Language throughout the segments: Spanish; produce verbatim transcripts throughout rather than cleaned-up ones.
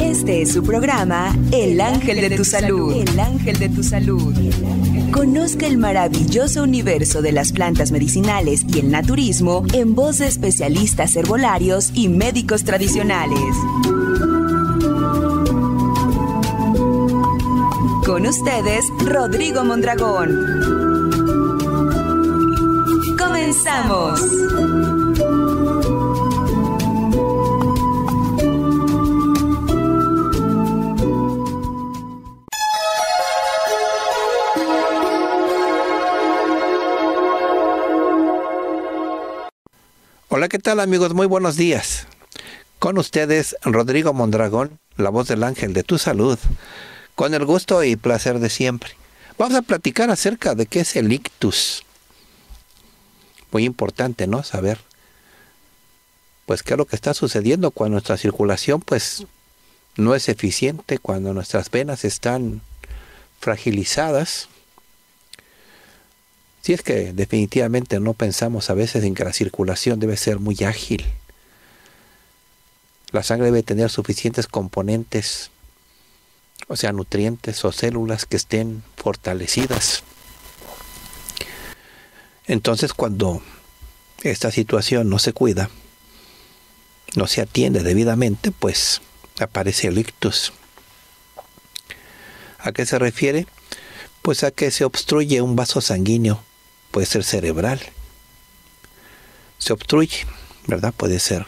Este es su programa El Ángel de tu Salud. El Ángel de tu Salud. Conozca el maravilloso universo de las plantas medicinales y el naturismo en voz de especialistas herbolarios y médicos tradicionales. Con ustedes, Rodrigo Mondragón. ¡Comenzamos! Hola, ¿qué tal amigos? Muy buenos días. Con ustedes, Rodrigo Mondragón, la voz del ángel de tu salud, con el gusto y placer de siempre. Vamos a platicar acerca de qué es el ictus. Muy importante, ¿no? Saber, pues, qué es lo que está sucediendo cuando nuestra circulación, pues, no es eficiente, cuando nuestras venas están fragilizadas. Si es que definitivamente no pensamos a veces en que la circulación debe ser muy ágil. La sangre debe tener suficientes componentes, o sea, nutrientes o células que estén fortalecidas. Entonces, cuando esta situación no se cuida, no se atiende debidamente, pues aparece el ictus. ¿A qué se refiere? Pues a que se obstruye un vaso sanguíneo. Puede ser cerebral. Se obstruye, ¿verdad? Puede ser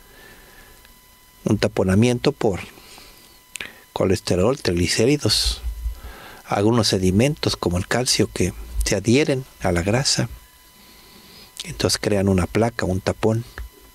un taponamiento por colesterol, triglicéridos, algunos sedimentos como el calcio que se adhieren a la grasa. Entonces crean una placa, un tapón.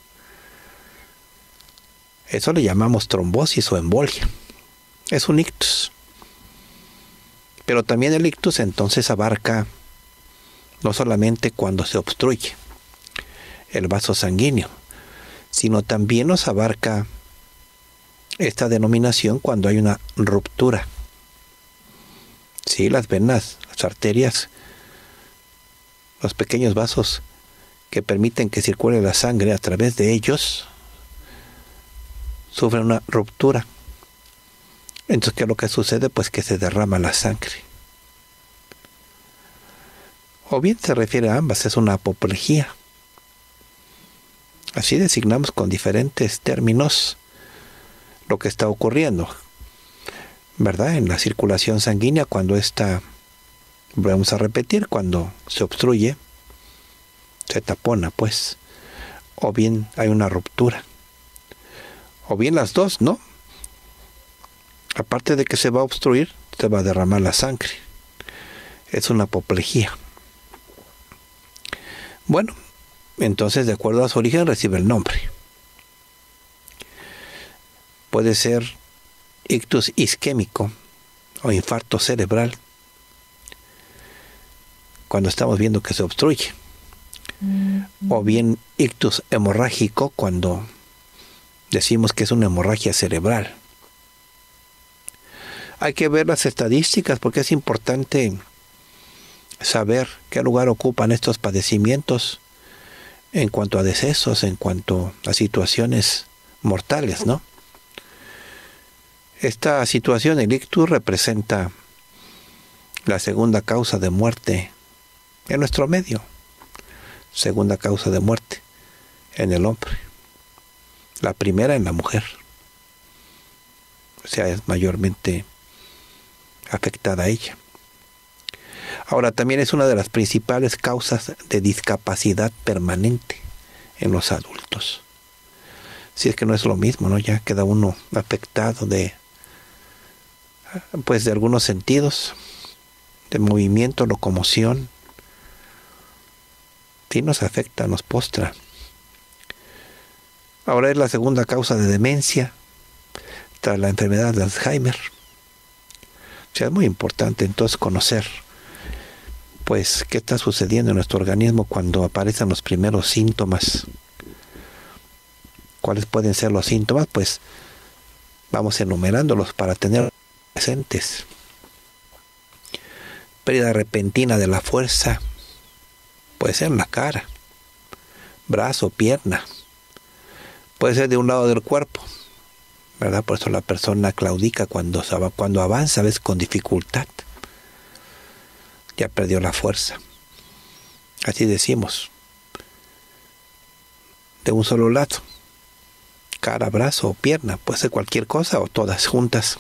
Eso le llamamos trombosis o embolia. Es un ictus. Pero también el ictus entonces abarca no solamente cuando se obstruye el vaso sanguíneo, sino también nos abarca esta denominación cuando hay una ruptura. Sí, las venas, las arterias, los pequeños vasos que permiten que circule la sangre a través de ellos, sufren una ruptura. Entonces, ¿qué es lo que sucede? Pues que se derrama la sangre. O bien se refiere a ambas, es una apoplejía. Así designamos con diferentes términos lo que está ocurriendo, ¿verdad? En la circulación sanguínea, cuando esta, vamos a repetir, cuando se obstruye, se tapona, pues. O bien hay una ruptura. O bien las dos, ¿no? Aparte de que se va a obstruir, se va a derramar la sangre. Es una apoplejía. Bueno, entonces de acuerdo a su origen recibe el nombre. Puede ser ictus isquémico o infarto cerebral cuando estamos viendo que se obstruye. Mm-hmm. O bien ictus hemorrágico cuando decimos que es una hemorragia cerebral. Hay que ver las estadísticas porque es importante saber qué lugar ocupan estos padecimientos en cuanto a decesos, en cuanto a situaciones mortales, ¿no? Esta situación, el ictus, representa la segunda causa de muerte en nuestro medio. Segunda causa de muerte en el hombre. La primera en la mujer. O sea, es mayormente afectada a ella. Ahora, también es una de las principales causas de discapacidad permanente en los adultos. Si es que no es lo mismo, ¿no? Ya queda uno afectado de, pues, de algunos sentidos, de movimiento, locomoción. Sí nos afecta, nos postra. Ahora es la segunda causa de demencia tras la enfermedad de Alzheimer. O sea, es muy importante entonces conocer pues qué está sucediendo en nuestro organismo cuando aparecen los primeros síntomas. ¿Cuáles pueden ser los síntomas? Pues vamos enumerándolos para tener presentes. Pérdida repentina de la fuerza, puede ser en la cara, brazo, pierna, puede ser de un lado del cuerpo, ¿verdad? Por eso la persona claudica cuando, cuando avanza, a veces con dificultad. Ya perdió la fuerza. Así decimos. De un solo lado. Cara, brazo o pierna. Puede ser cualquier cosa o todas juntas.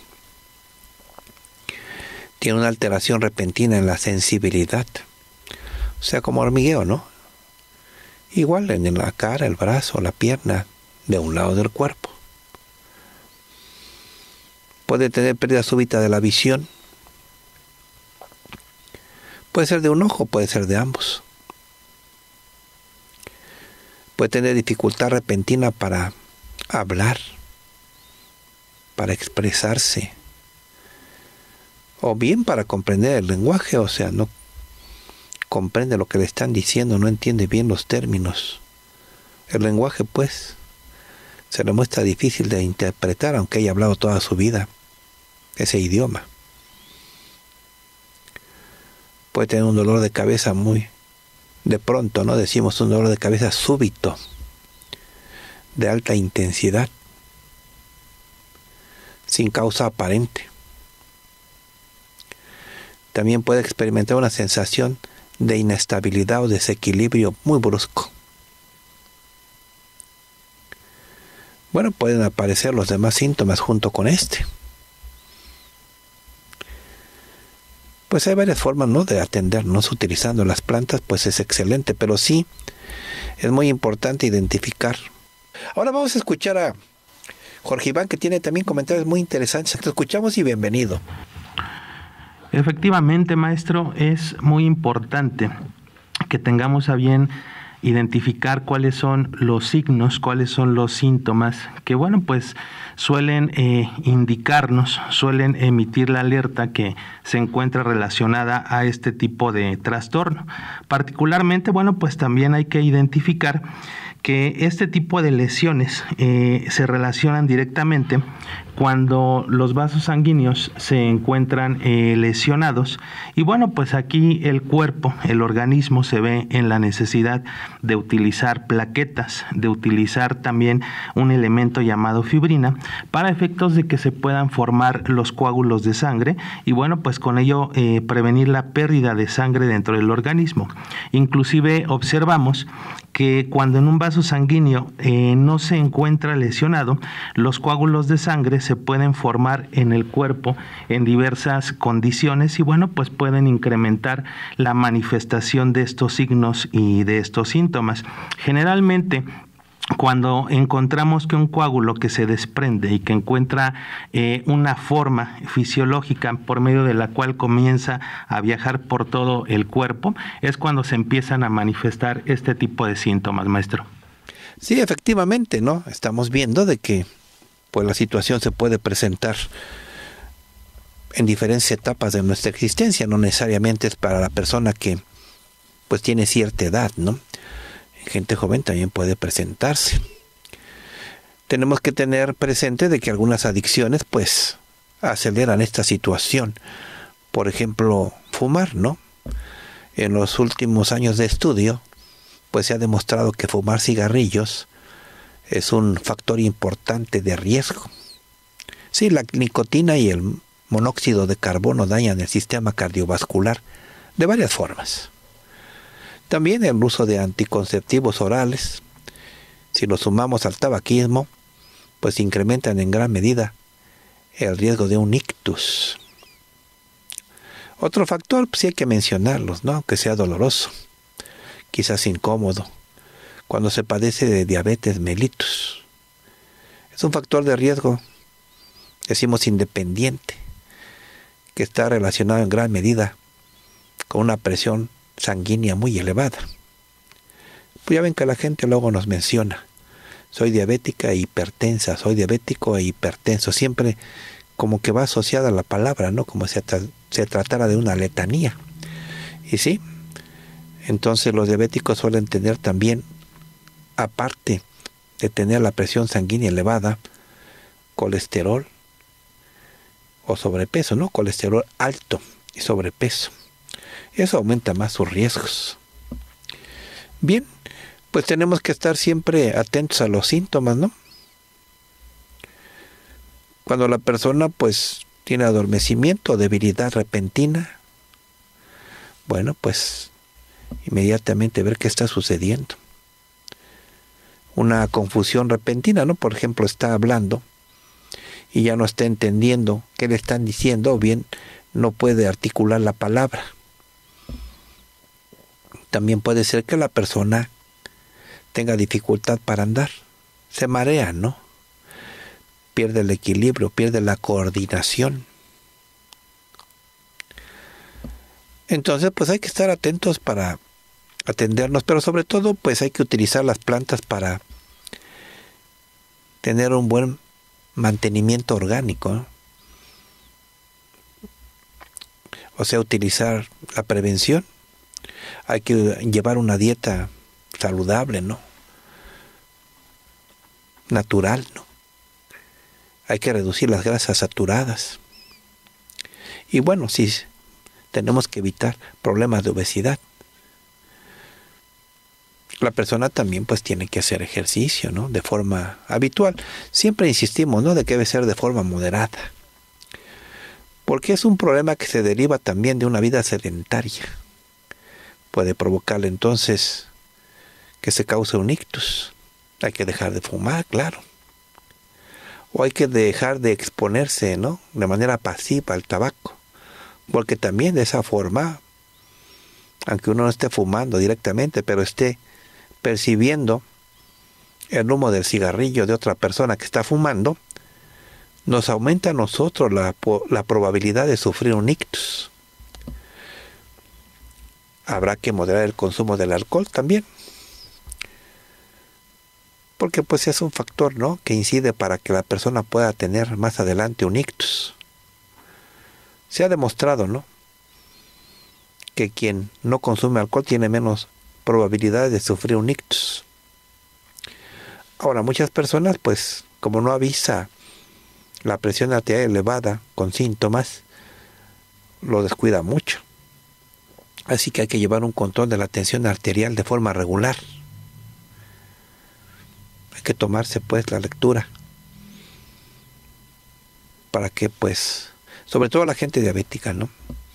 Tiene una alteración repentina en la sensibilidad. O sea, como hormigueo, ¿no? Igual en la cara, el brazo, la pierna, de un lado del cuerpo. Puede tener pérdida súbita de la visión. Puede ser de un ojo, puede ser de ambos. Puede tener dificultad repentina para hablar, para expresarse, o bien para comprender el lenguaje, o sea, no comprende lo que le están diciendo, no entiende bien los términos. El lenguaje, pues, se le muestra difícil de interpretar, aunque haya hablado toda su vida ese idioma. Puede tener un dolor de cabeza muy de pronto, ¿no? Decimos un dolor de cabeza súbito, de alta intensidad, sin causa aparente. También puede experimentar una sensación de inestabilidad o desequilibrio muy brusco. Bueno, pueden aparecer los demás síntomas junto con este. Pues hay varias formas, ¿no?, de atendernos utilizando las plantas, pues es excelente, pero sí es muy importante identificar. Ahora vamos a escuchar a Jorge Iván, que tiene también comentarios muy interesantes. Te escuchamos y bienvenido. Efectivamente, maestro, es muy importante que tengamos a bien identificar cuáles son los signos, cuáles son los síntomas que, bueno, pues suelen eh, indicarnos, suelen emitir la alerta que se encuentra relacionada a este tipo de trastorno. Particularmente, bueno, pues también hay que identificar que este tipo de lesiones eh, se relacionan directamente cuando los vasos sanguíneos se encuentran eh, lesionados, y bueno, pues aquí el cuerpo, el organismo se ve en la necesidad de utilizar plaquetas, de utilizar también un elemento llamado fibrina para efectos de que se puedan formar los coágulos de sangre y bueno, pues con ello eh, prevenir la pérdida de sangre dentro del organismo. Inclusive observamos que cuando en un vaso sanguíneo eh, no se encuentra lesionado, los coágulos de sangre se pueden formar en el cuerpo en diversas condiciones y bueno, pues pueden incrementar la manifestación de estos signos y de estos síntomas. Generalmente, cuando encontramos que un coágulo que se desprende y que encuentra eh, una forma fisiológica por medio de la cual comienza a viajar por todo el cuerpo, es cuando se empiezan a manifestar este tipo de síntomas, maestro. Sí, efectivamente, ¿no? Estamos viendo de que pues la situación se puede presentar en diferentes etapas de nuestra existencia, no necesariamente es para la persona que pues tiene cierta edad, ¿no? Gente joven también puede presentarse. Tenemos que tener presente de que algunas adicciones pues aceleran esta situación. Por ejemplo, fumar, ¿no? En los últimos años de estudio pues se ha demostrado que fumar cigarrillos es un factor importante de riesgo. Sí, la nicotina y el monóxido de carbono dañan el sistema cardiovascular de varias formas. También el uso de anticonceptivos orales, si lo sumamos al tabaquismo, pues incrementan en gran medida el riesgo de un ictus. Otro factor, pues sí hay que mencionarlos, ¿no? Aunque sea doloroso, quizás incómodo, cuando se padece de diabetes mellitus. Es un factor de riesgo, decimos independiente, que está relacionado en gran medida con una presión sanguínea muy elevada. Pues ya ven que la gente luego nos menciona, soy diabética e hipertensa, soy diabético e hipertenso, siempre como que va asociada a la palabra, ¿no? Como si se, se tratara de una letanía. Y sí, entonces los diabéticos suelen tener también, aparte de tener la presión sanguínea elevada, colesterol o sobrepeso, ¿no? Colesterol alto y sobrepeso. Eso aumenta más sus riesgos. Bien, pues tenemos que estar siempre atentos a los síntomas, ¿no? Cuando la persona pues tiene adormecimiento o debilidad repentina, bueno, pues inmediatamente ver qué está sucediendo. Una confusión repentina, ¿no? Por ejemplo, está hablando y ya no está entendiendo qué le están diciendo, o bien no puede articular la palabra. También puede ser que la persona tenga dificultad para andar, se marea, ¿no? Pierde el equilibrio, pierde la coordinación. Entonces, pues hay que estar atentos para atendernos, pero sobre todo, pues hay que utilizar las plantas para tener un buen mantenimiento orgánico, ¿no? O sea, utilizar la prevención. Hay que llevar una dieta saludable, ¿no? Natural, ¿no? Hay que reducir las grasas saturadas. Y bueno, sí, tenemos que evitar problemas de obesidad. La persona también pues tiene que hacer ejercicio, ¿no? De forma habitual. Siempre insistimos, ¿no? De que debe ser de forma moderada. Porque es un problema que se deriva también de una vida sedentaria. Puede provocarle entonces que se cause un ictus. Hay que dejar de fumar, claro. O hay que dejar de exponerse, ¿no? De manera pasiva al tabaco. Porque también de esa forma, aunque uno no esté fumando directamente, pero esté percibiendo el humo del cigarrillo de otra persona que está fumando, nos aumenta a nosotros la, la probabilidad de sufrir un ictus. Habrá que moderar el consumo del alcohol también, porque pues es un factor, ¿no?, que incide para que la persona pueda tener más adelante un ictus. Se ha demostrado, ¿no?, que quien no consume alcohol tiene menos probabilidades de sufrir un ictus. Ahora, muchas personas, pues, como no avisa la presión arterial elevada con síntomas, lo descuida mucho. Así que hay que llevar un control de la tensión arterial de forma regular. Hay que tomarse, pues, la lectura para que, pues, sobre todo la gente diabética, ¿no?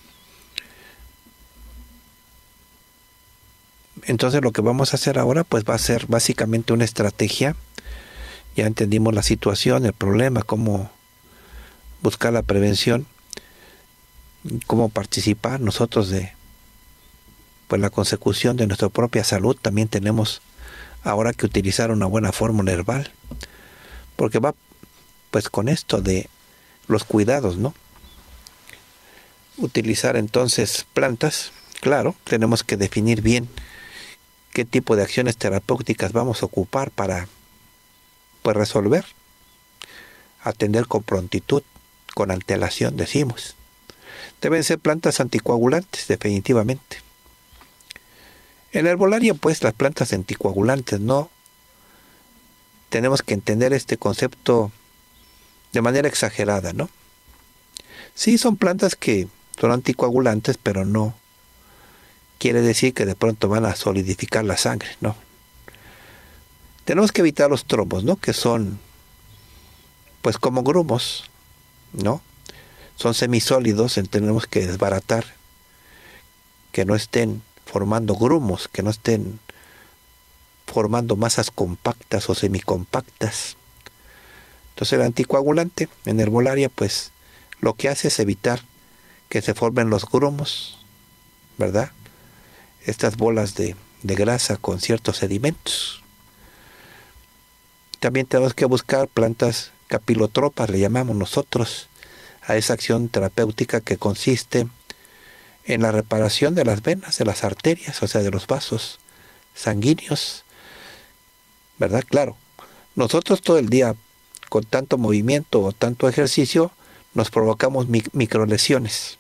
Entonces lo que vamos a hacer ahora pues va a ser básicamente una estrategia. Ya entendimos la situación, el problema, cómo buscar la prevención, cómo participar nosotros de pues la consecución de nuestra propia salud. También tenemos ahora que utilizar una buena fórmula herbal, porque va pues con esto de los cuidados, ¿no? Utilizar entonces plantas, claro, tenemos que definir bien qué tipo de acciones terapéuticas vamos a ocupar para pues resolver, atender con prontitud, con antelación, decimos. Deben ser plantas anticoagulantes, definitivamente. En la herbolaria, pues, las plantas anticoagulantes, no tenemos que entender este concepto de manera exagerada, ¿no? Sí, son plantas que son anticoagulantes, pero no quiere decir que de pronto van a solidificar la sangre, ¿no? Tenemos que evitar los trombos, ¿no? Que son, pues, como grumos, ¿no? Son semisólidos, tenemos que desbaratar, que no estén formando grumos, que no estén formando masas compactas o semicompactas. Entonces el anticoagulante en herbolaria, pues, lo que hace es evitar que se formen los grumos, ¿verdad? Estas bolas de, de grasa con ciertos sedimentos. También tenemos que buscar plantas capilotropas, le llamamos nosotros, a esa acción terapéutica que consiste en la reparación de las venas, de las arterias, o sea, de los vasos sanguíneos, ¿verdad? Claro, nosotros todo el día, con tanto movimiento o tanto ejercicio, nos provocamos mi- microlesiones.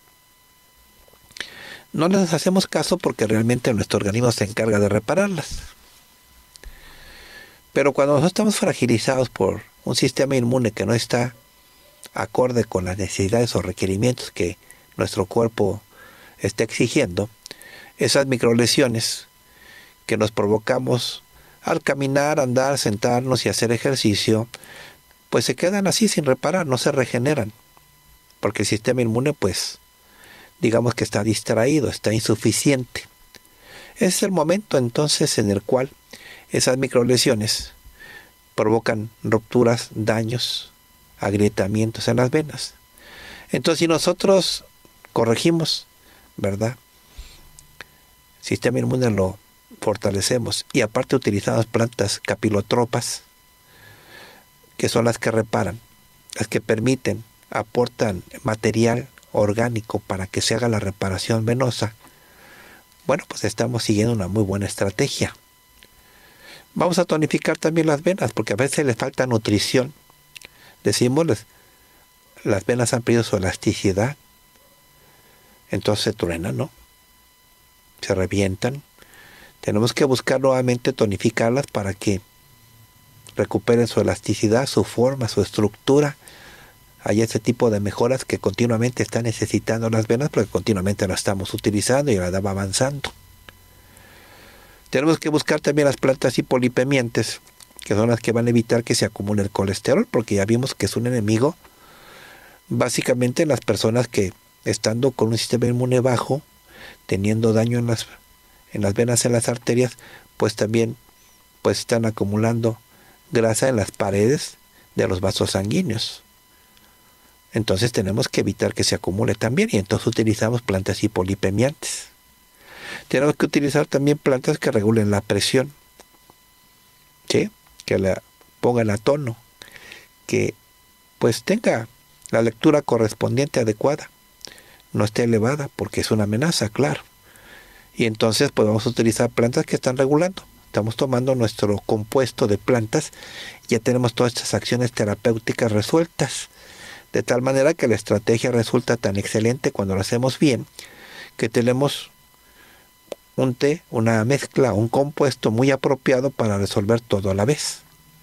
No les hacemos caso porque realmente nuestro organismo se encarga de repararlas. Pero cuando nosotros estamos fragilizados por un sistema inmune que no está acorde con las necesidades o requerimientos que nuestro cuerpo está exigiendo, esas microlesiones que nos provocamos al caminar, andar, sentarnos y hacer ejercicio, pues se quedan así sin reparar, no se regeneran, porque el sistema inmune, pues, digamos que está distraído, está insuficiente. Ese es el momento entonces en el cual esas microlesiones provocan rupturas, daños, agrietamientos en las venas. Entonces, si nosotros corregimos, ¿verdad?, el sistema inmune lo fortalecemos y aparte utilizamos plantas capilotropas, que son las que reparan, las que permiten, aportan material orgánico para que se haga la reparación venosa. Bueno, pues estamos siguiendo una muy buena estrategia. Vamos a tonificar también las venas, porque a veces les falta nutrición. Decimos, las venas han perdido su elasticidad, entonces se truenan, ¿no? Se revientan. Tenemos que buscar nuevamente tonificarlas para que recuperen su elasticidad, su forma, su estructura. Hay ese tipo de mejoras que continuamente están necesitando las venas, porque continuamente las estamos utilizando y la edad va avanzando. Tenemos que buscar también las plantas hipolipemiantes, que son las que van a evitar que se acumule el colesterol, porque ya vimos que es un enemigo básicamente en las personas que, estando con un sistema inmune bajo, teniendo daño en las, en las venas, en las arterias, pues también pues están acumulando grasa en las paredes de los vasos sanguíneos. Entonces tenemos que evitar que se acumule también, y entonces utilizamos plantas hipolipemiantes. Tenemos que utilizar también plantas que regulen la presión, ¿sí?, que la pongan a tono, que pues tenga la lectura correspondiente adecuada, no esté elevada, porque es una amenaza, claro. Y entonces pues vamos a utilizar plantas que están regulando. Estamos tomando nuestro compuesto de plantas, ya tenemos todas estas acciones terapéuticas resueltas, de tal manera que la estrategia resulta tan excelente cuando lo hacemos bien, que tenemos un té, una mezcla, un compuesto muy apropiado para resolver todo a la vez.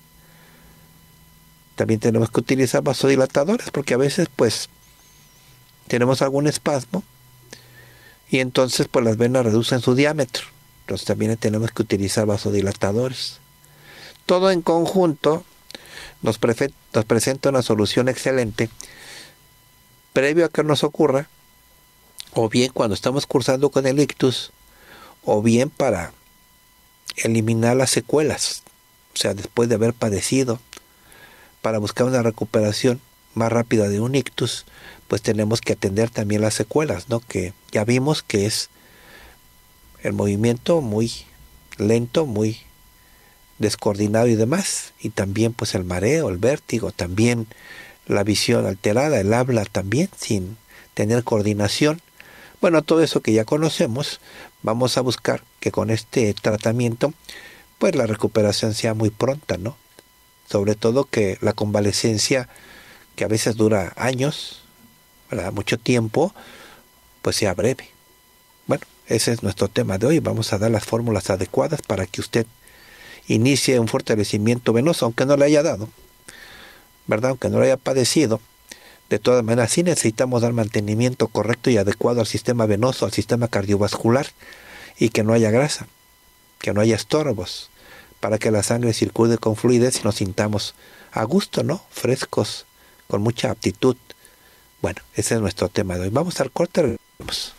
También tenemos que utilizar vasodilatadores, porque a veces pues tenemos algún espasmo y entonces pues las venas reducen su diámetro. Entonces también tenemos que utilizar vasodilatadores. Todo en conjunto nos, prefe- nos presenta una solución excelente previo a que nos ocurra, o bien cuando estamos cursando con el ictus, o bien para eliminar las secuelas, o sea, después de haber padecido, para buscar una recuperación más rápida de un ictus, pues tenemos que atender también las secuelas, ¿no? Que ya vimos que es el movimiento muy lento, muy descoordinado y demás, y también pues el mareo, el vértigo, también la visión alterada, el habla también sin tener coordinación. Bueno, todo eso que ya conocemos, vamos a buscar que con este tratamiento pues la recuperación sea muy pronta, ¿no? Sobre todo que la convalecencia, que a veces dura años, ¿verdad?, mucho tiempo, pues sea breve. Bueno, ese es nuestro tema de hoy. Vamos a dar las fórmulas adecuadas para que usted inicie un fortalecimiento venoso, aunque no le haya dado, ¿verdad?, aunque no lo haya padecido. De todas maneras, sí necesitamos dar mantenimiento correcto y adecuado al sistema venoso, al sistema cardiovascular, y que no haya grasa, que no haya estorbos, para que la sangre circule con fluidez y nos sintamos a gusto, ¿no?, frescos, con mucha aptitud. Bueno, ese es nuestro tema de hoy. Vamos al corte. Regresamos.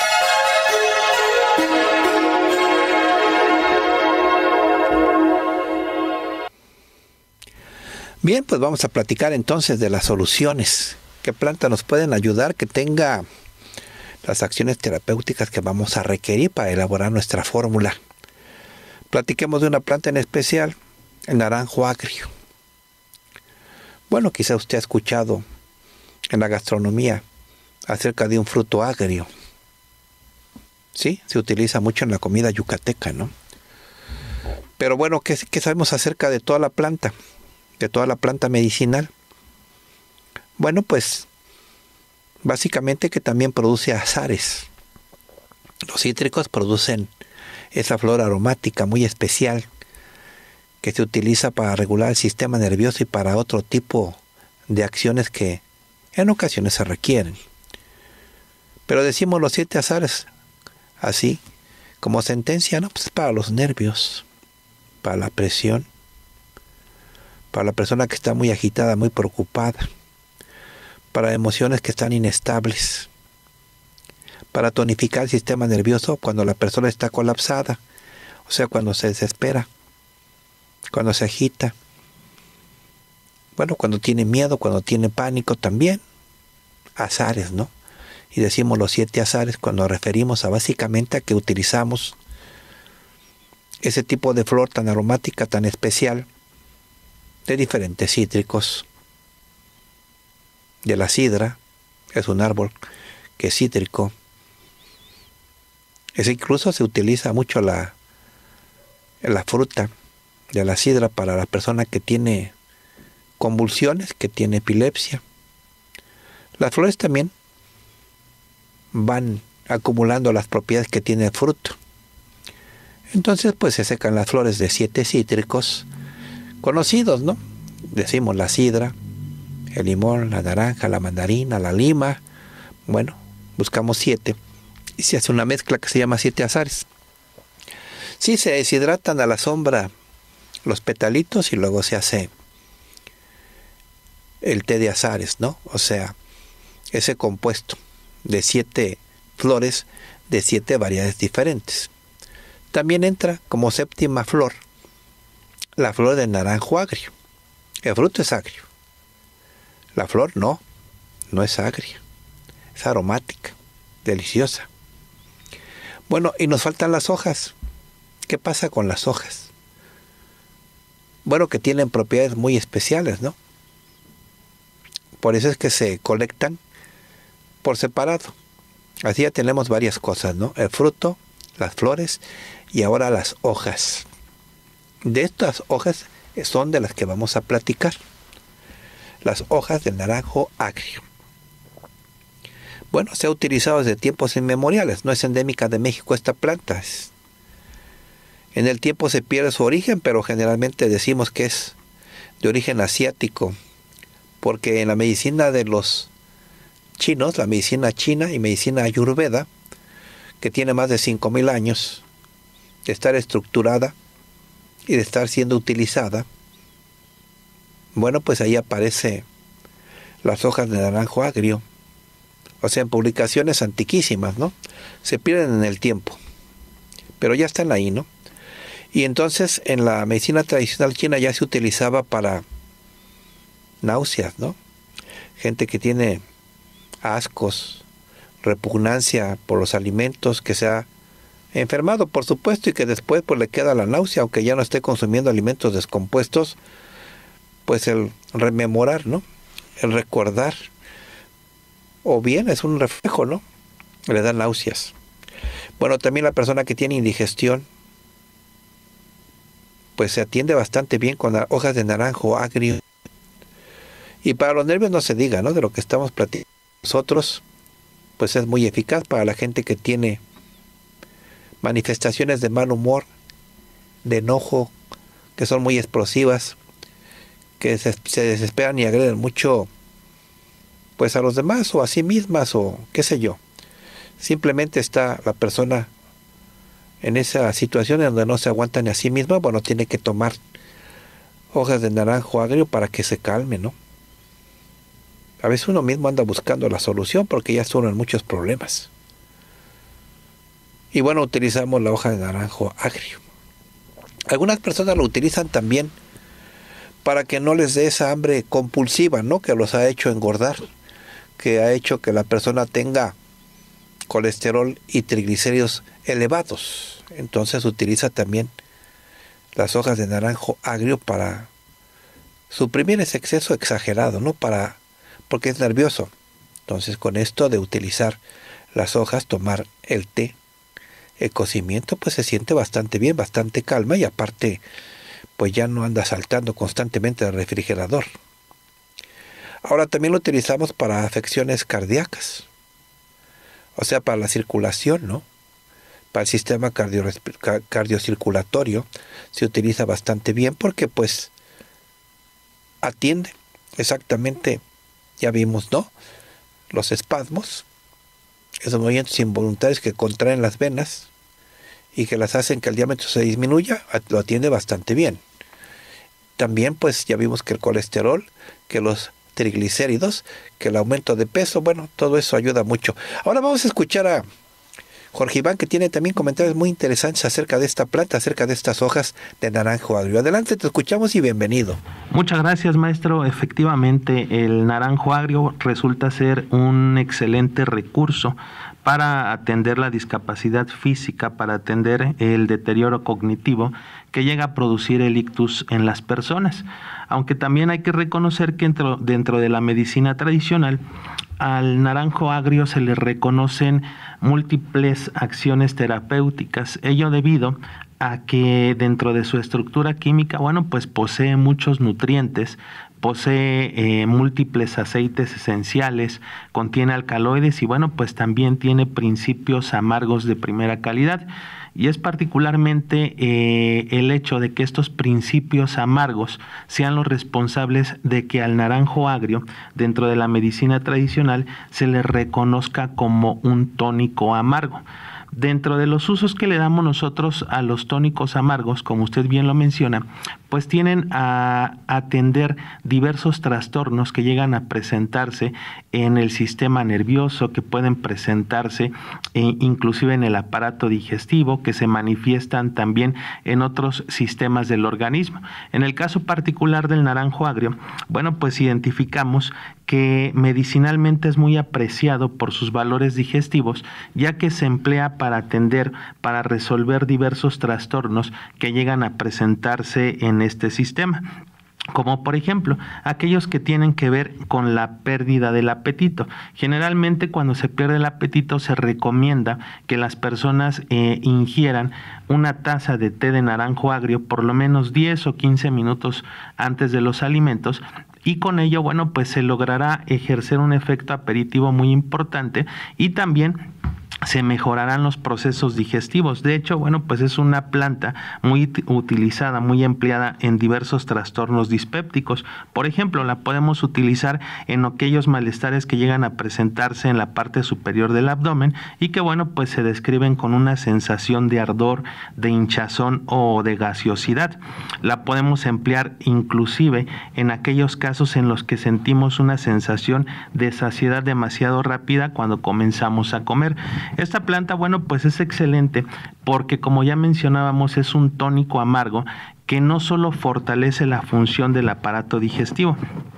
Bien, pues vamos a platicar entonces de las soluciones. ¿Qué plantas nos pueden ayudar que tenga las acciones terapéuticas que vamos a requerir para elaborar nuestra fórmula? Platiquemos de una planta en especial, el naranjo agrio. Bueno, quizá usted ha escuchado en la gastronomía acerca de un fruto agrio. Sí, se utiliza mucho en la comida yucateca, ¿no? Pero bueno, ¿qué, qué sabemos acerca de toda la planta? De toda la planta medicinal. Bueno, pues básicamente que también produce azares. Los cítricos producen esa flor aromática muy especial que se utiliza para regular el sistema nervioso y para otro tipo de acciones que en ocasiones se requieren. Pero decimos los siete azares así como sentencia, ¿no? Pues para los nervios, para la presión, para la persona que está muy agitada, muy preocupada, para emociones que están inestables, para tonificar el sistema nervioso cuando la persona está colapsada, o sea, cuando se desespera, cuando se agita, bueno, cuando tiene miedo, cuando tiene pánico también, azares, ¿no? Y decimos los siete azares cuando nos referimos a básicamente a que utilizamos ese tipo de flor tan aromática, tan especial, de diferentes cítricos, de la sidra, es un árbol que es cítrico. Es incluso se utiliza mucho la, la fruta de la sidra para la persona que tiene convulsiones, que tiene epilepsia. Las flores también van acumulando las propiedades que tiene el fruto. Entonces pues se secan las flores de siete cítricos conocidos, ¿no? Decimos la sidra, el limón, la naranja, la mandarina, la lima. Bueno, buscamos siete y se hace una mezcla que se llama siete azares. Sí, se deshidratan a la sombra los petalitos y luego se hace el té de azares, ¿no? O sea, ese compuesto de siete flores de siete variedades diferentes. También entra como séptima flor la flor del naranjo agrio. El fruto es agrio. La flor no, no es agria. Es aromática, deliciosa. Bueno, y nos faltan las hojas. ¿Qué pasa con las hojas? Bueno, que tienen propiedades muy especiales, ¿no? Por eso es que se colectan por separado. Así ya tenemos varias cosas, ¿no? El fruto, las flores y ahora las hojas. De estas hojas son de las que vamos a platicar. Las hojas del naranjo agrio. Bueno, se ha utilizado desde tiempos inmemoriales. No es endémica de México esta planta. En el tiempo se pierde su origen, pero generalmente decimos que es de origen asiático, porque en la medicina de los chinos, la medicina china y medicina ayurveda, que tiene más de cinco mil años de estar estructurada y de estar siendo utilizada, bueno, pues ahí aparece las hojas de naranjo agrio, o sea, en publicaciones antiquísimas, ¿no? Se pierden en el tiempo, pero ya están ahí, ¿no? Y entonces en la medicina tradicional china ya se utilizaba para náuseas, ¿no? Gente que tiene ascos, repugnancia por los alimentos, que se ha enfermado, por supuesto, y que después pues le queda la náusea, aunque ya no esté consumiendo alimentos descompuestos, pues el rememorar, ¿no? El recordar, o bien es un reflejo, ¿no? Le da náuseas. Bueno, también la persona que tiene indigestión, pues se atiende bastante bien con hojas de naranjo agrio. Y para los nervios no se diga, ¿no? De lo que estamos platicando nosotros, pues es muy eficaz para la gente que tiene manifestaciones de mal humor, de enojo, que son muy explosivas, que se, se desesperan y agreden mucho, pues a los demás o a sí mismas o qué sé yo. Simplemente está la persona en esa situación en donde no se aguanta ni a sí misma, bueno, tiene que tomar hojas de naranjo agrio para que se calme, ¿no? A veces uno mismo anda buscando la solución porque ya son muchos problemas. Y bueno, utilizamos la hoja de naranjo agrio. Algunas personas lo utilizan también para que no les dé esa hambre compulsiva, ¿no? Que los ha hecho engordar, que ha hecho que la persona tenga colesterol y triglicéridos elevados. Entonces utiliza también las hojas de naranjo agrio para suprimir ese exceso exagerado, ¿no? Para, porque es nervioso. Entonces con esto de utilizar las hojas, tomar el té, el cocimiento, pues se siente bastante bien, bastante calma y aparte pues ya no anda saltando constantemente al refrigerador. Ahora también lo utilizamos para afecciones cardíacas, o sea, para la circulación, ¿no? Para el sistema cardio, cardiocirculatorio se utiliza bastante bien porque pues atiende exactamente, ya vimos, ¿no? Los espasmos, esos movimientos involuntarios que contraen las venas y que las hacen que el diámetro se disminuya, lo atiende bastante bien. También pues ya vimos que el colesterol, que los triglicéridos, que el aumento de peso, bueno, todo eso ayuda mucho. Ahora vamos a escuchar a Jorge Iván, que tiene también comentarios muy interesantes acerca de esta planta, acerca de estas hojas de naranjo agrio. Adelante, te escuchamos y bienvenido. Muchas gracias, maestro. Efectivamente, el naranjo agrio resulta ser un excelente recurso para atender la discapacidad física, para atender el deterioro cognitivo que llega a producir el ictus en las personas. Aunque también hay que reconocer que dentro, dentro de la medicina tradicional, al naranjo agrio se le reconocen múltiples acciones terapéuticas, ello debido a que dentro de su estructura química, bueno, pues posee muchos nutrientes, posee eh, múltiples aceites esenciales, contiene alcaloides y bueno, pues también tiene principios amargos de primera calidad. Y es particularmente eh, el hecho de que estos principios amargos sean los responsables de que al naranjo agrio, dentro de la medicina tradicional, se le reconozca como un tónico amargo. Dentro de los usos que le damos nosotros a los tónicos amargos, como usted bien lo menciona, pues tienen a atender diversos trastornos que llegan a presentarse en el sistema nervioso, que pueden presentarse eh, inclusive en el aparato digestivo, que se manifiestan también en otros sistemas del organismo. En el caso particular del naranjo agrio, bueno, pues identificamos que medicinalmente es muy apreciado por sus valores digestivos, ya que se emplea para atender, para resolver diversos trastornos que llegan a presentarse en este sistema, como por ejemplo aquellos que tienen que ver con la pérdida del apetito. Generalmente cuando se pierde el apetito se recomienda que las personas eh, ingieran una taza de té de naranjo agrio por lo menos diez o quince minutos antes de los alimentos, y con ello, bueno, pues se logrará ejercer un efecto aperitivo muy importante y también se mejorarán los procesos digestivos. De hecho, bueno, pues es una planta muy utilizada, muy empleada en diversos trastornos dispépticos. Por ejemplo, la podemos utilizar en aquellos malestares que llegan a presentarse en la parte superior del abdomen y que, bueno, pues se describen con una sensación de ardor, de hinchazón o de gaseosidad. La podemos emplear inclusive en aquellos casos en los que sentimos una sensación de saciedad demasiado rápida cuando comenzamos a comer. Esta planta, bueno, pues es excelente porque, como ya mencionábamos, es un tónico amargo que no solo fortalece la función del aparato digestivo,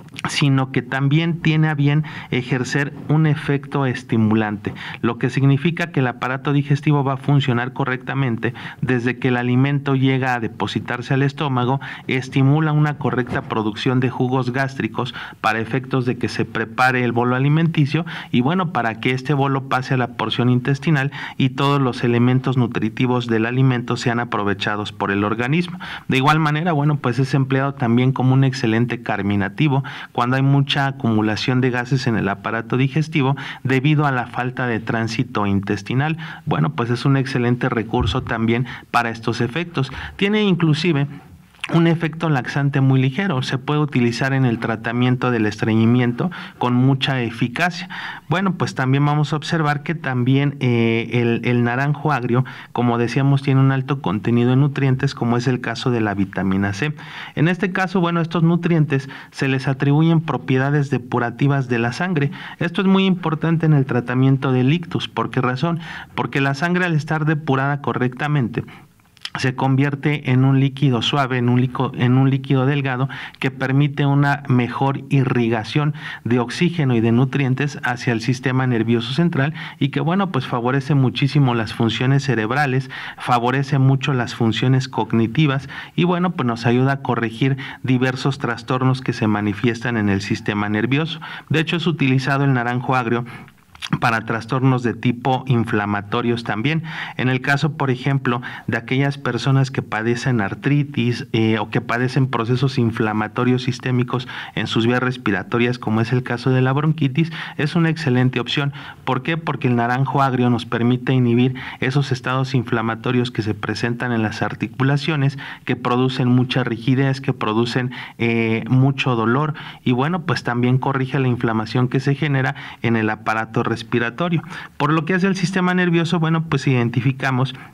sino que también tiene a bien ejercer un efecto estimulante, lo que significa que el aparato digestivo va a funcionar correctamente desde que el alimento llega a depositarse al estómago, estimula una correcta producción de jugos gástricos para efectos de que se prepare el bolo alimenticio y bueno, para que este bolo pase a la porción intestinal y todos los elementos nutritivos del alimento sean aprovechados por el organismo. De igual manera, bueno, pues es empleado también como un excelente carminativo cuando hay mucha acumulación de gases en el aparato digestivo debido a la falta de tránsito intestinal. Bueno, pues es un excelente recurso también para estos efectos. Tiene inclusive un efecto laxante muy ligero, se puede utilizar en el tratamiento del estreñimiento con mucha eficacia. Bueno, pues también vamos a observar que también eh, el, el naranjo agrio, como decíamos, tiene un alto contenido en nutrientes, como es el caso de la vitamina C. En este caso, bueno, estos nutrientes se les atribuyen propiedades depurativas de la sangre. Esto es muy importante en el tratamiento del ictus. ¿Por qué razón? Porque la sangre, al estar depurada correctamente, se convierte en un líquido suave, en un líquido, en un líquido delgado que permite una mejor irrigación de oxígeno y de nutrientes hacia el sistema nervioso central y que, bueno, pues favorece muchísimo las funciones cerebrales, favorece mucho las funciones cognitivas y, bueno, pues nos ayuda a corregir diversos trastornos que se manifiestan en el sistema nervioso. De hecho, es utilizado el naranjo agrio para trastornos de tipo inflamatorios también. En el caso, por ejemplo, de aquellas personas que padecen artritis eh, o que padecen procesos inflamatorios sistémicos en sus vías respiratorias, como es el caso de la bronquitis, es una excelente opción. ¿Por qué? Porque el naranjo agrio nos permite inhibir esos estados inflamatorios que se presentan en las articulaciones, que producen mucha rigidez, que producen eh, mucho dolor y, bueno, pues también corrige la inflamación que se genera en el aparato respiratorio. Por lo que hace el sistema nervioso, bueno, pues identificamos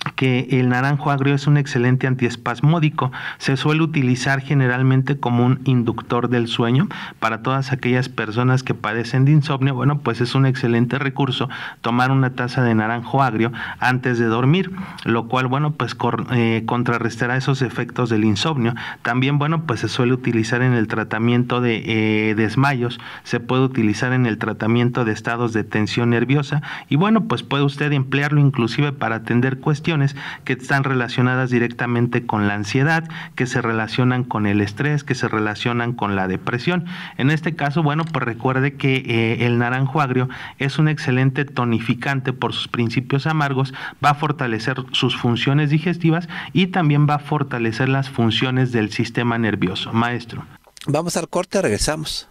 que el naranjo agrio es un excelente antiespasmódico. Se suele utilizar generalmente como un inductor del sueño para todas aquellas personas que padecen de insomnio. Bueno, pues es un excelente recurso tomar una taza de naranjo agrio antes de dormir, lo cual, bueno, pues cor, eh, contrarrestará esos efectos del insomnio. También, bueno, pues se suele utilizar en el tratamiento de eh, desmayos, se puede utilizar en el tratamiento de estados de tensión nerviosa y, bueno, pues puede usted emplearlo inclusive para atender cuestiones que están relacionadas directamente con la ansiedad, que se relacionan con el estrés, que se relacionan con la depresión. En este caso, bueno, pues recuerde que eh, el naranjo agrio es un excelente tonificante por sus principios amargos, va a fortalecer sus funciones digestivas y también va a fortalecer las funciones del sistema nervioso. Maestro. Vamos al corte, regresamos.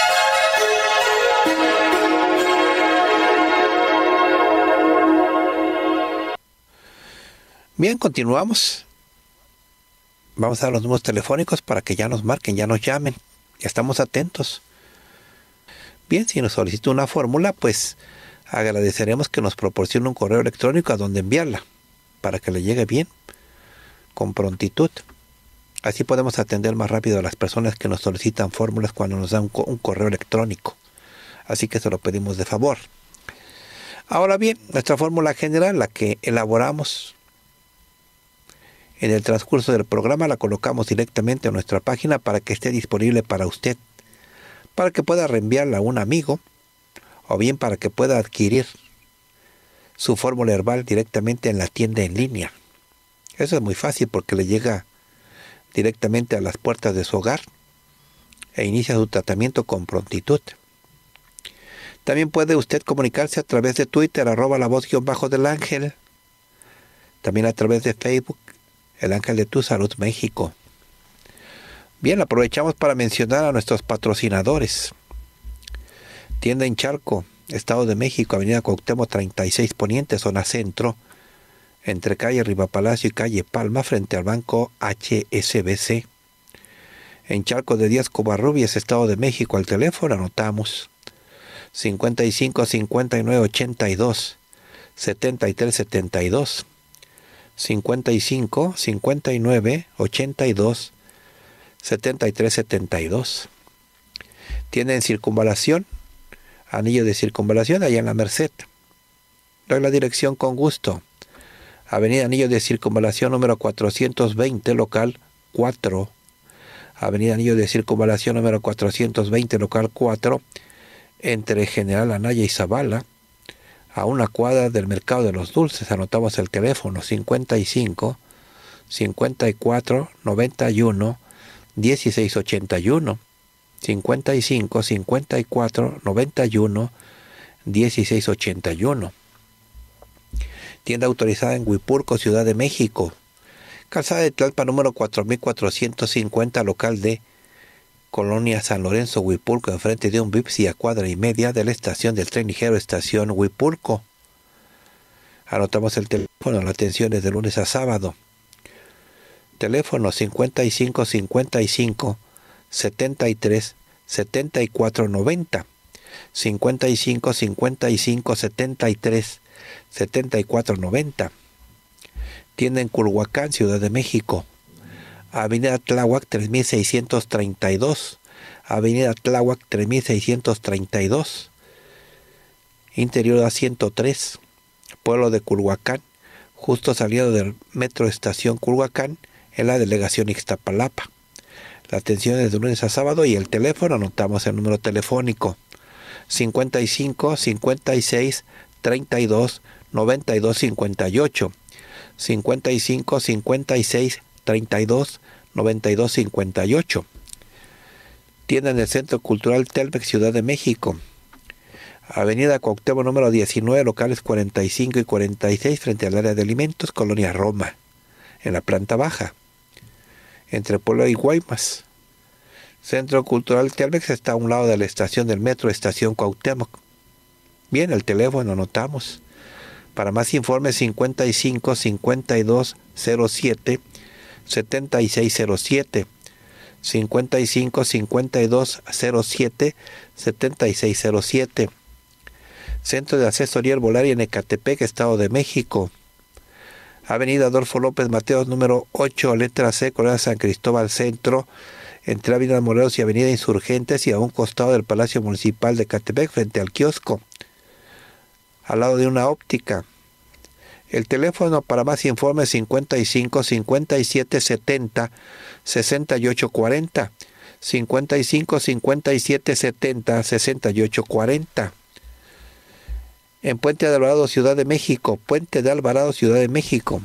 Bien, continuamos. Vamos a dar los números telefónicos para que ya nos marquen, ya nos llamen. Ya estamos atentos. Bien, si nos solicita una fórmula, pues agradeceremos que nos proporcione un correo electrónico a donde enviarla, para que le llegue bien, con prontitud. Así podemos atender más rápido a las personas que nos solicitan fórmulas cuando nos dan un correo electrónico. Así que se lo pedimos de favor. Ahora bien, nuestra fórmula general, la que elaboramos en el transcurso del programa, la colocamos directamente en nuestra página para que esté disponible para usted, para que pueda reenviarla a un amigo, o bien para que pueda adquirir su fórmula herbal directamente en la tienda en línea. Eso es muy fácil porque le llega directamente a las puertas de su hogar e inicia su tratamiento con prontitud. También puede usted comunicarse a través de Twitter, arroba la voz guión bajo del ángel. También a través de Facebook, El Ángel de Tu Salud México. Bien, aprovechamos para mencionar a nuestros patrocinadores. Tienda en Charco, Estado de México, Avenida Cuauhtémoc treinta y seis Poniente, zona centro, entre calle Rivapalacio y calle Palma, frente al banco H S B C. En Charco de Díaz Covarrubias, Estado de México, al teléfono anotamos cincuenta y cinco, cincuenta y nueve, ochenta y dos, setenta y tres, setenta y dos. cincuenta y cinco, cincuenta y nueve, ochenta y dos, setenta y tres, setenta y dos. Tienen circunvalación, anillo de circunvalación allá en la Merced. Doy la dirección con gusto. Avenida Anillo de Circunvalación número cuatrocientos veinte, local cuatro. Avenida Anillo de Circunvalación número cuatrocientos veinte, local cuatro, entre General Anaya y Zavala, a una cuadra del Mercado de los Dulces. Anotamos el teléfono cincuenta y cinco, cincuenta y cuatro, noventa y uno, dieciséis ochenta y uno. cincuenta y cinco, cincuenta y cuatro, noventa y uno, dieciséis ochenta y uno. Tienda autorizada en Huipulco, Ciudad de México. Calzada de Tlalpan número cuatro mil cuatrocientos cincuenta, local de Colonia San Lorenzo, Huipulco, enfrente de un Vips y a cuadra y media de la estación del tren ligero Estación Huipulco. Anotamos el teléfono, la atención es de lunes a sábado. Teléfono cincuenta y cinco, cincuenta y cinco, setenta y tres, setenta y cuatro, noventa. cincuenta y cinco, cincuenta y cinco, setenta y tres, setenta y cuatro, noventa. Tienda en Culhuacán, Ciudad de México. Avenida Tláhuac tres mil seiscientos treinta y dos. Avenida Tláhuac tres mil seiscientos treinta y dos. Interior a ciento tres. Pueblo de Culhuacán, justo salido del Metro Estación Culhuacán, en la delegación Ixtapalapa. La atención es de lunes a sábado y el teléfono, anotamos el número telefónico cincuenta y cinco, cincuenta y seis, treinta y dos, noventa y dos, cincuenta y ocho. cincuenta y cinco, cincuenta y seis, treinta y dos, noventa y dos, cincuenta y ocho. Tienda en el Centro Cultural Telmex, Ciudad de México. Avenida Cuauhtémoc número diecinueve, locales cuarenta y cinco y cuarenta y seis, frente al área de alimentos, Colonia Roma, en la planta baja, entre Puebla y Guaymas. Centro Cultural Telmex está a un lado de la estación del metro, Estación Cuauhtémoc. Bien, el teléfono anotamos. Para más informes, cincuenta y cinco, cincuenta y dos, cero siete, setenta y seis cero siete. cincuenta y cinco, cincuenta y dos, cero siete, setenta y seis cero siete. Centro de Asesoría Herbolaria en Ecatepec, Estado de México. Avenida Adolfo López Mateos, número ocho, letra C, Colonia San Cristóbal Centro, entre Avenida Morelos y Avenida Insurgentes, y a un costado del Palacio Municipal de Catepec, frente al kiosco, al lado de una óptica. El teléfono para más informes cincuenta y cinco, cincuenta y siete, setenta, sesenta y ocho cuarenta. cincuenta y cinco, cincuenta y siete, setenta, sesenta y ocho cuarenta. En Puente de Alvarado, Ciudad de México. Puente de Alvarado, Ciudad de México.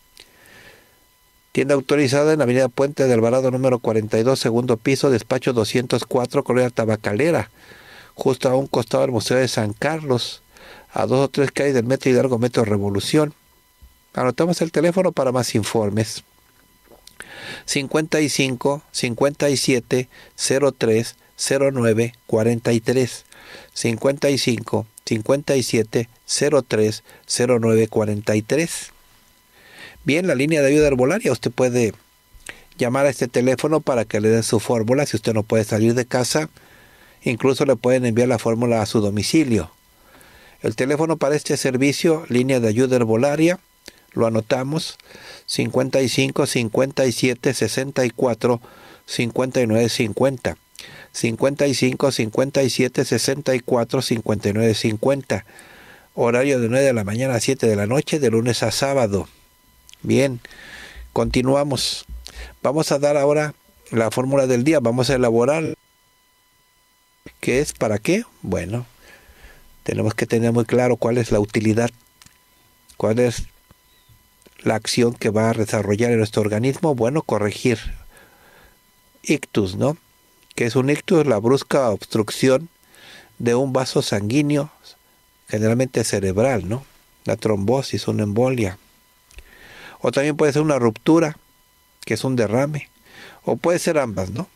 Tienda autorizada en Avenida Puente de Alvarado, número cuarenta y dos, segundo piso, despacho doscientos cuatro, Colonia Tabacalera, justo a un costado del Museo de San Carlos, a dos o tres calles del Metro Hidalgo, Metro Revolución. Anotamos el teléfono para más informes. cincuenta y cinco, cincuenta y siete, cero tres, cero nueve, cuarenta y tres. cincuenta y cinco, cincuenta y siete, cero tres, cero nueve, cuarenta y tres. Bien, la línea de ayuda herbolaria, usted puede llamar a este teléfono para que le den su fórmula. Si usted no puede salir de casa, incluso le pueden enviar la fórmula a su domicilio. El teléfono para este servicio, línea de ayuda herbolaria, lo anotamos: cincuenta y cinco, cincuenta y siete, sesenta y cuatro, cincuenta y nueve, cincuenta. cincuenta y cinco, cincuenta y siete, sesenta y cuatro, cincuenta y nueve, cincuenta. Horario de nueve de la mañana a siete de la noche, de lunes a sábado. Bien, continuamos. Vamos a dar ahora la fórmula del día. Vamos a elaborar. ¿Qué es? ¿Para qué? Bueno, tenemos que tener muy claro cuál es la utilidad, cuál es la acción que va a desarrollar en nuestro organismo. Bueno, corregir ictus, ¿no? ¿Qué es un ictus? La brusca obstrucción de un vaso sanguíneo, generalmente cerebral, ¿no? La trombosis, una embolia. O también puede ser una ruptura, que es un derrame. O puede ser ambas, ¿no?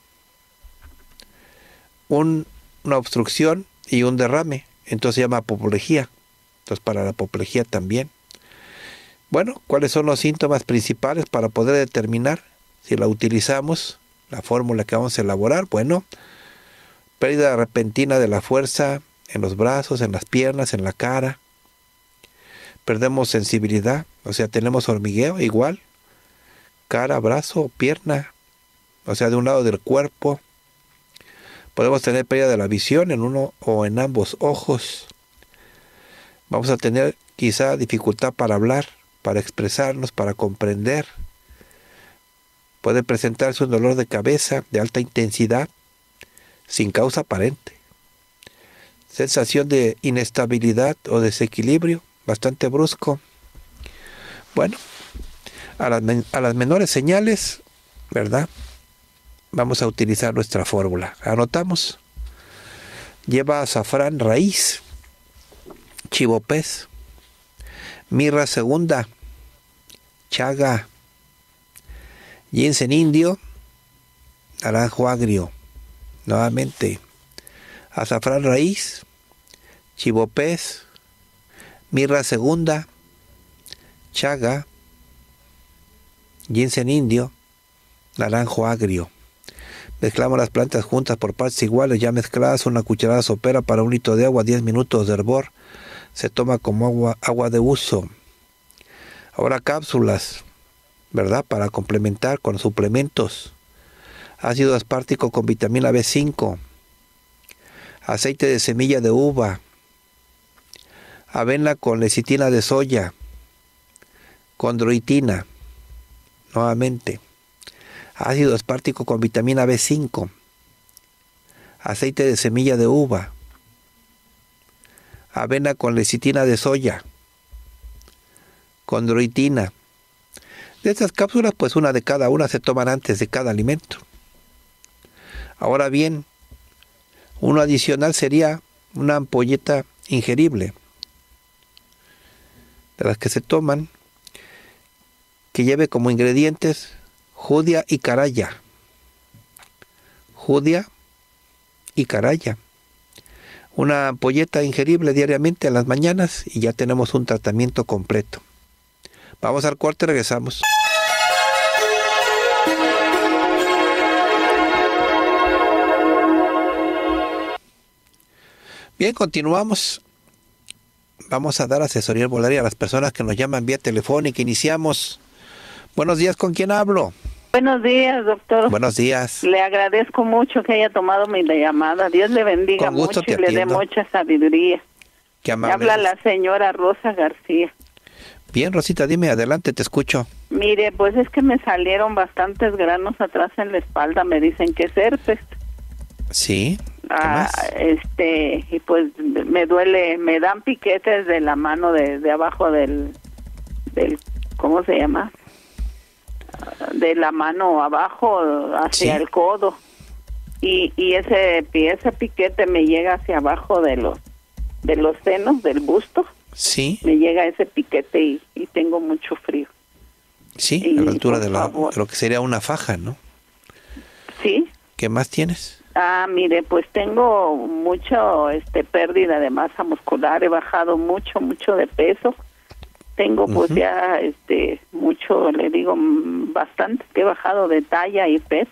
Un, una obstrucción y un derrame. Entonces se llama apoplejía. Entonces para la apoplejía también. Bueno, ¿cuáles son los síntomas principales para poder determinar si la utilizamos, la fórmula que vamos a elaborar? Bueno, pérdida repentina de la fuerza en los brazos, en las piernas, en la cara. Perdemos sensibilidad, o sea, tenemos hormigueo igual. Cara, brazo, pierna, o sea, de un lado del cuerpo. Podemos tener pérdida de la visión en uno o en ambos ojos. Vamos a tener quizá dificultad para hablar, para expresarnos, para comprender. Puede presentarse un dolor de cabeza de alta intensidad, sin causa aparente. Sensación de inestabilidad o desequilibrio, bastante brusco. Bueno, a las, a las menores señales, ¿verdad? Vamos a utilizar nuestra fórmula. Anotamos. Lleva azafrán raíz, chivopés, mirra segunda, chaga, ginseng indio, naranjo agrio. Nuevamente, azafrán raíz, chivopés, mirra segunda, chaga, ginseng indio, naranjo agrio. Mezclamos las plantas juntas por partes iguales, ya mezcladas, una cucharada sopera para un litro de agua, diez minutos de hervor. Se toma como agua, agua de uso. Ahora cápsulas, ¿verdad? Para complementar con suplementos. Ácido aspartico con vitamina B cinco. Aceite de semilla de uva. Avena con lecitina de soya. Condroitina. Nuevamente. Ácido aspartico con vitamina B cinco. Aceite de semilla de uva. Avena con lecitina de soya. Condroitina. De estas cápsulas, pues una de cada una se toman antes de cada alimento. Ahora bien, uno adicional sería una ampolleta ingerible, de las que se toman, que lleve como ingredientes judia y caraya. Judia y caraya. Una ampolleta ingerible diariamente en las mañanas y ya tenemos un tratamiento completo. Vamos al corte y regresamos. Bien, continuamos. vamos a dar asesoría herbolaria a las personas que nos llaman vía telefónica. Iniciamos. Buenos días, ¿con quién hablo? Buenos días, doctor. Buenos días. Le agradezco mucho que haya tomado mi llamada. Dios le bendiga Con gusto mucho y te le dé atiendo. mucha sabiduría. Qué Me amable. habla la señora Rosa García. Bien, Rosita, dime, adelante, te escucho. Mire, pues es que me salieron bastantes granos atrás en la espalda. Me dicen que es herpes. Sí, ¿qué Ah, más? este, y pues me duele, me dan piquetes de la mano de, de abajo del, del, ¿cómo se llama? De la mano abajo hacia Sí. el codo. Y, y ese, ese piquete me llega hacia abajo de los, de los senos, del busto. Sí, Me llega ese piquete y, y tengo mucho frío. sí, Y, a la altura por de, la, favor. de lo que sería una faja, ¿no? ¿Sí? ¿Qué más tienes? Ah, mire, pues tengo mucho este pérdida de masa muscular, he bajado mucho, mucho de peso. Tengo pues Ujú. ya este mucho, le digo, mm, bastante que he bajado de talla y peso.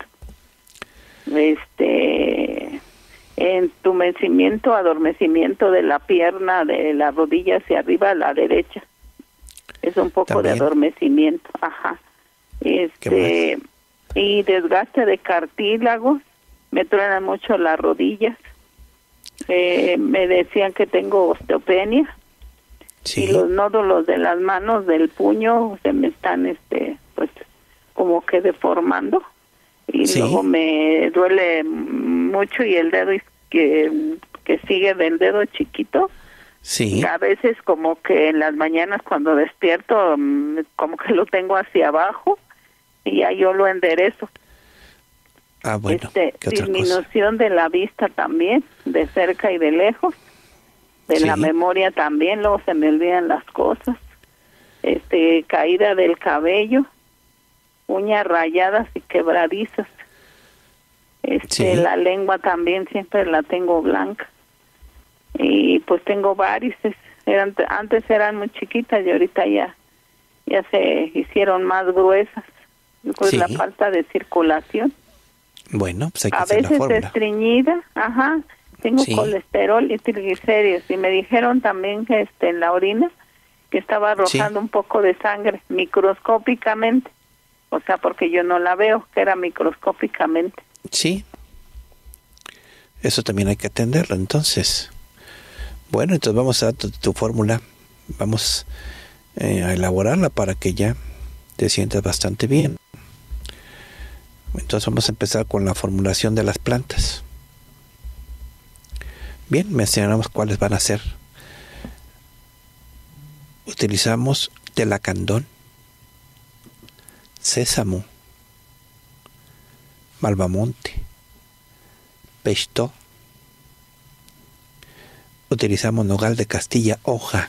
Este entumecimiento, adormecimiento de la pierna, de la rodilla hacia arriba a la derecha. Es un poco También. de adormecimiento, ajá. Este y desgaste de cartílagos, me truenan mucho las rodillas. Eh, me decían que tengo osteopenia Sí, y los nódulos de las manos, del puño, se me están, este, pues, como que deformando. Y Sí. luego me duele mucho y el dedo is- que, que sigue del dedo chiquito. sí, A veces como que en las mañanas cuando despierto, mm, como que lo tengo hacia abajo y ya yo lo enderezo. ah, bueno, este, ¿qué otra cosa? disminución de la vista también, de cerca y de lejos, de la Sí. memoria también, luego se me olvidan las cosas, este, caída del cabello, uñas rayadas y quebradizas, este, Sí. la lengua también siempre la tengo blanca, y pues tengo varices, eran, antes eran muy chiquitas y ahorita ya, ya se hicieron más gruesas, pues Sí. la falta de circulación. Bueno, pues hay que A hacer la veces fórmula. estreñida, ajá, tengo Sí. colesterol y triglicéridos y me dijeron también que este en la orina que estaba arrojando Sí. un poco de sangre microscópicamente, o sea, porque yo no la veo, que era microscópicamente. Sí, eso también hay que atenderlo. Entonces, bueno, entonces vamos a dar tu, tu fórmula, vamos eh, a elaborarla para que ya te sientas bastante bien. Entonces vamos a empezar con la formulación de las plantas. Bien, mencionamos cuáles van a ser. Utilizamos telacandón, sésamo, malvamonte, pestó. Utilizamos nogal de Castilla, hoja.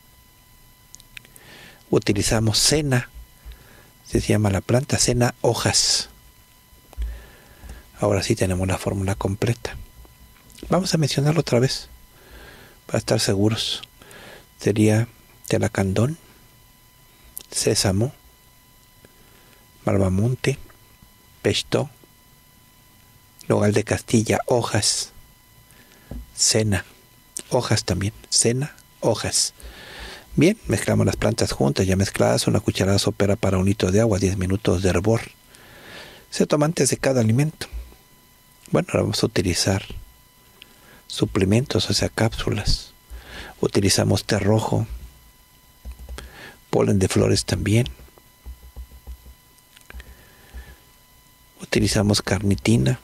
Utilizamos cena, se llama la planta, cena, hojas. Ahora sí tenemos la fórmula completa. Vamos a mencionarlo otra vez para estar seguros. Sería telacandón, sésamo, malvamonte, pestó, nogal de Castilla, hojas, cena, hojas también, cena, hojas. Bien, mezclamos las plantas juntas, ya mezcladas, una cucharada sopera para un litro de agua, diez minutos de hervor. Se toma antes de cada alimento. Bueno, ahora vamos a utilizar suplementos, o sea, cápsulas. Utilizamos té rojo, polen de flores también. Utilizamos carnitina,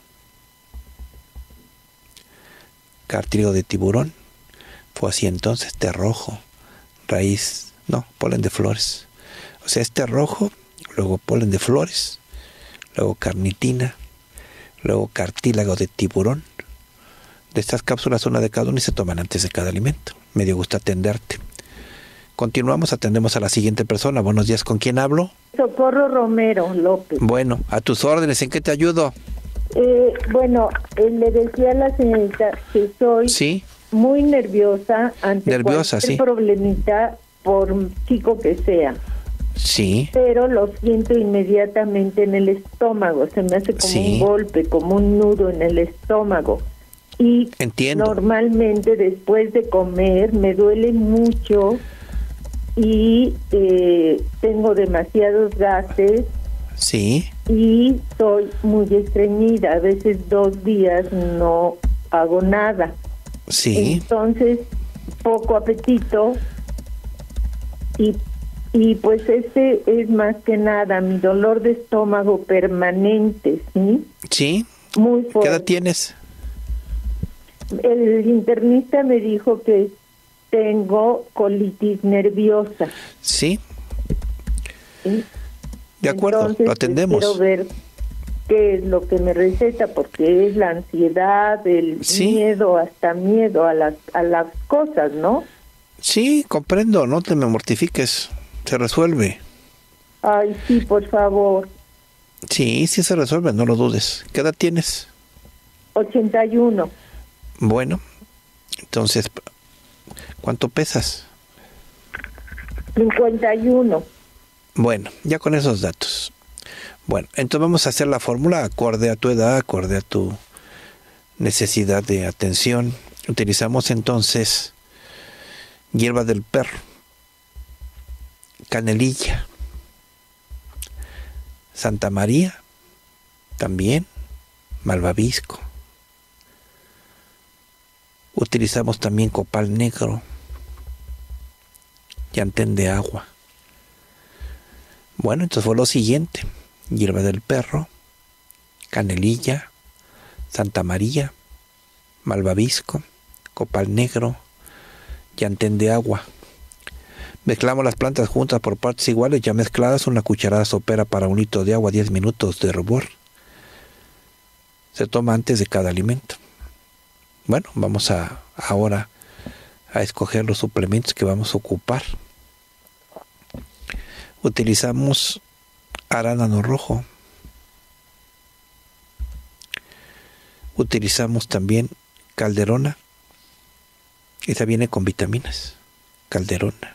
cartílago de tiburón, fue así entonces, té rojo, raíz, no, polen de flores. O sea, este rojo, luego polen de flores, luego carnitina, luego cartílago de tiburón. De estas cápsulas, una de cada uno y se toman antes de cada alimento. Me dio gusto atenderte. Continuamos, atendemos a la siguiente persona. Buenos días, ¿con quién hablo? Socorro Romero López. Bueno, a tus órdenes, ¿en qué te ayudo? Eh, bueno, eh, le decía a la señorita que soy Sí, muy nerviosa ante Nerviosa, cualquier sí. problemita, por chico que sea, sí, pero lo siento inmediatamente en el estómago, se me hace como Sí. un golpe, como un nudo en el estómago. Y Entiendo. Normalmente después de comer me duele mucho y eh, tengo demasiados gases. Sí. Y soy muy estreñida, a veces dos días no hago nada. Sí. Entonces, poco apetito y, y pues ese es más que nada mi dolor de estómago permanente, ¿sí? Sí. Muy fuerte. ¿Qué edad tienes? El internista me dijo que tengo colitis nerviosa. Sí. ¿Sí? De acuerdo, Entonces, lo atendemos. Quiero ver qué es lo que me receta, porque es la ansiedad, el Sí. miedo, hasta miedo a las a las cosas, ¿no? Sí, comprendo, no te me mortifiques, se resuelve. Ay, sí, por favor. Sí, sí se resuelve, no lo dudes. ¿Qué edad tienes? ochenta y uno. Bueno, entonces, ¿cuánto pesas? cincuenta y uno. Bueno, ya con esos datos. Bueno, entonces vamos a hacer la fórmula acorde a tu edad, acorde a tu necesidad de atención. Utilizamos entonces hierba del perro, canelilla, Santa María, también malvavisco. Utilizamos también copal negro, llantén de agua. Bueno, entonces fue lo siguiente: hierba del perro, canelilla, Santa María, malvavisco, copal negro, llantén de agua. Mezclamos las plantas juntas por partes iguales, ya mezcladas, una cucharada sopera para un litro de agua, diez minutos de hervor. Se toma antes de cada alimento. Bueno, vamos a ahora a escoger los suplementos que vamos a ocupar. Utilizamos arándano rojo. Utilizamos también calderona. Esa viene con vitaminas. Calderona.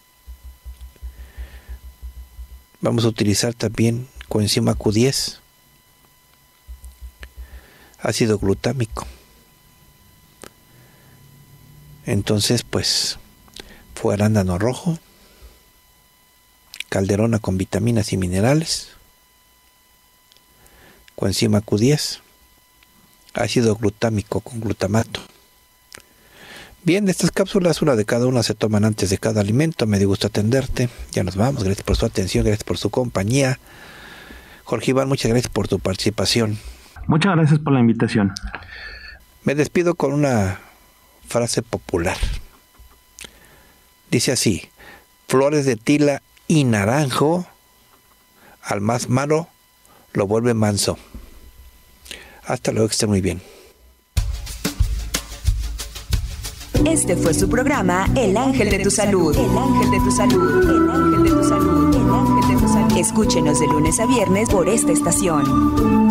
Vamos a utilizar también coenzima Q diez. Ácido glutámico. Entonces, pues, fue arándano rojo, calderona con vitaminas y minerales, coenzima Q diez, ácido glutámico con glutamato. Bien, de estas cápsulas, una de cada una se toman antes de cada alimento. Me dio gusto atenderte. Ya nos vamos. Gracias por su atención, gracias por su compañía. Jorge Iván, muchas gracias por tu participación. Muchas gracias por la invitación. Me despido con una frase popular. Dice así: flores de tila y naranjo, al más malo lo vuelve manso. Hasta luego, que esté muy bien. Este fue su programa El Ángel de tu Salud. El Ángel de tu Salud. El Ángel de tu Salud. El Ángel de tu Salud. Escúchenos de lunes a viernes por esta estación.